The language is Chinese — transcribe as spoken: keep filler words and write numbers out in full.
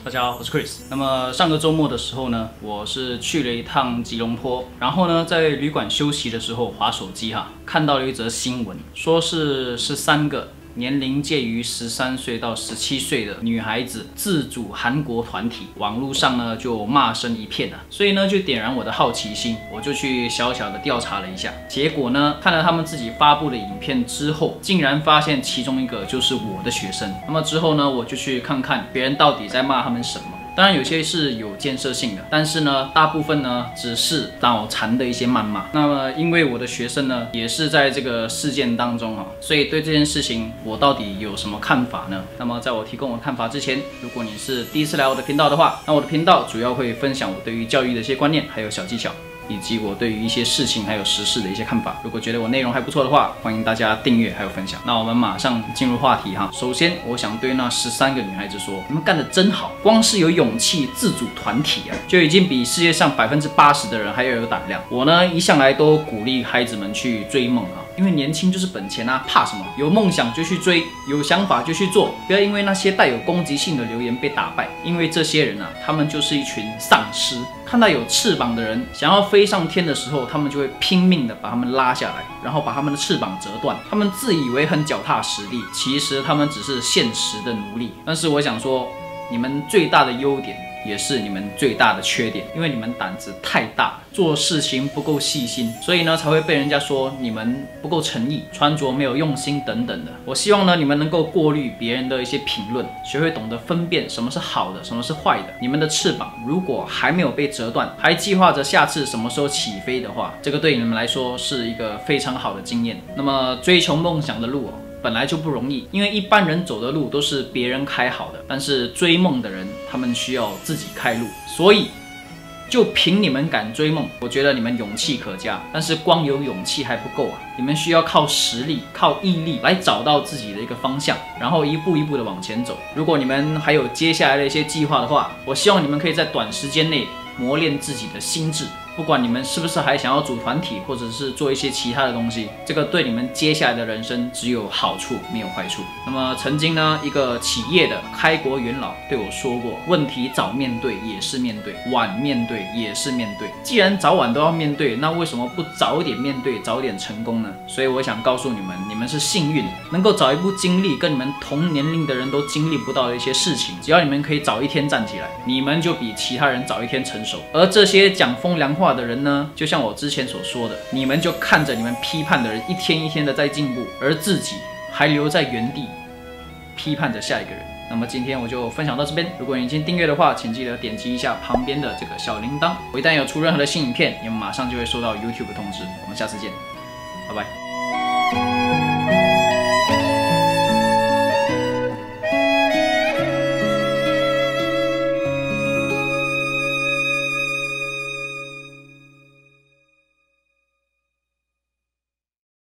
大家好，我是 Chris。那么上个周末的时候呢，我是去了一趟吉隆坡，然后呢，在旅馆休息的时候滑手机哈，看到了一则新闻，说是十三个年龄介于十三岁到十七岁的女孩子自主韩国团体，网络上呢就骂声一片啊，所以呢就点燃我的好奇心，我就去小小的调查了一下，结果呢看了他们自己发布的影片之后，竟然发现其中一个就是我的学生。那么之后呢，我就去看看别人到底在骂他们什么。当然有些是有建设性的，但是呢，大部分呢只是脑残的一些谩骂。那么因为我的学生呢也是在这个事件当中啊，所以对这件事情我到底有什么看法呢？那么在我提供我的看法之前，如果你是第一次来我的频道的话，那我的频道主要会分享我对于教育的一些观念，还有小技巧，以及我对于一些事情还有时事的一些看法。如果觉得我内容还不错的话，欢迎大家订阅还有分享。那我们马上进入话题哈。首先，我想对那十三个女孩子说，你们干得真好，光是有勇气自主团体啊，就已经比世界上百分之八十的人还要有胆量。我呢一向来都鼓励孩子们去追梦啊。因为年轻就是本钱啊，怕什么？有梦想就去追，有想法就去做，不要因为那些带有攻击性的留言被打败。因为这些人啊，他们就是一群丧尸。看到有翅膀的人想要飞上天的时候，他们就会拼命的把他们拉下来，然后把他们的翅膀折断。他们自以为很脚踏实地，其实他们只是现实的奴隶。但是我想说，你们最大的优点也是你们最大的缺点，因为你们胆子太大，做事情不够细心，所以呢才会被人家说你们不够诚意，穿着没有用心等等的。我希望呢你们能够过滤别人的一些评论，学会懂得分辨什么是好的，什么是坏的。你们的翅膀如果还没有被折断，还计划着下次什么时候起飞的话，这个对你们来说是一个非常好的经验。那么追求梦想的路哦，本来就不容易，因为一般人走的路都是别人开好的，但是追梦的人，他们需要自己开路。所以，就凭你们敢追梦，我觉得你们勇气可嘉。但是光有勇气还不够啊，你们需要靠实力、靠毅力来找到自己的一个方向，然后一步一步的往前走。如果你们还有接下来的一些计划的话，我希望你们可以在短时间内磨练自己的心智。不管你们是不是还想要组团体，或者是做一些其他的东西，这个对你们接下来的人生只有好处没有坏处。那么曾经呢，一个企业的开国元老对我说过，问题早面对也是面对，晚面对也是面对。既然早晚都要面对，那为什么不早一点面对，早一点成功呢？所以我想告诉你们，你们是幸运，能够早一步经历跟你们同年龄的人都经历不到的一些事情。只要你们可以早一天站起来，你们就比其他人早一天成熟。而这些讲风凉话的人呢，就像我之前所说的，你们就看着你们批判的人一天一天的在进步，而自己还留在原地批判着下一个人。那么今天我就分享到这边，如果你已经订阅的话，请记得点击一下旁边的这个小铃铛，我一旦有出任何的新影片，你们马上就会收到 YouTube 的通知。我们下次见，拜拜。